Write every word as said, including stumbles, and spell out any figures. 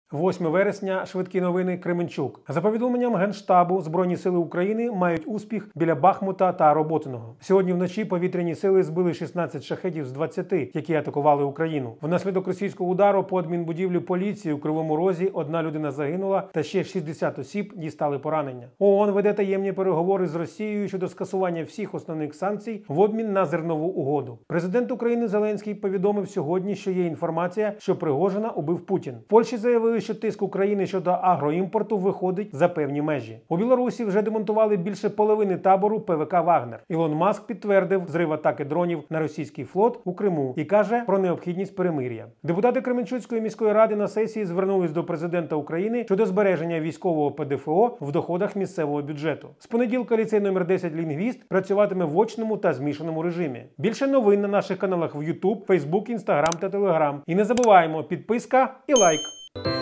восьме вересня, швидкі новини, Кременчук. За повідомленням Генштабу, Збройні сили України мають успіх біля Бахмута та Роботиного. Сьогодні вночі повітряні сили збили шістнадцять шахедів з двадцяти, які атакували Україну. Внаслідок російського удару по адмінбудівлі поліції у Кривому Розі одна людина загинула та ще шістдесят осіб дістали поранення. ООН веде таємні переговори з Росією щодо скасування всіх основних санкцій в обмін на зернову угоду. Президент України Зеленський повідомив сьогодні, що є інформація, що Пригожина убив Путін. В Польщі заявили, що тиск України щодо агроімпорту виходить за певні межі. У Білорусі вже демонтували більше половини табору ПВК «Вагнер». Ілон Маск підтвердив зрив атаки дронів на російський флот у Криму і каже про необхідність перемир'я. Депутати Кременчуцької міської ради на сесії звернулись до президента України щодо збереження військового ПДФО в доходах місцевого бюджету. З понеділка ліцей номер десять «Лінгвіст» працюватиме в очному та змішаному режимі. Більше новин на наших каналах в YouTube, Facebook, Instagram та Telegram. І не забуваємо, підписка і лайк.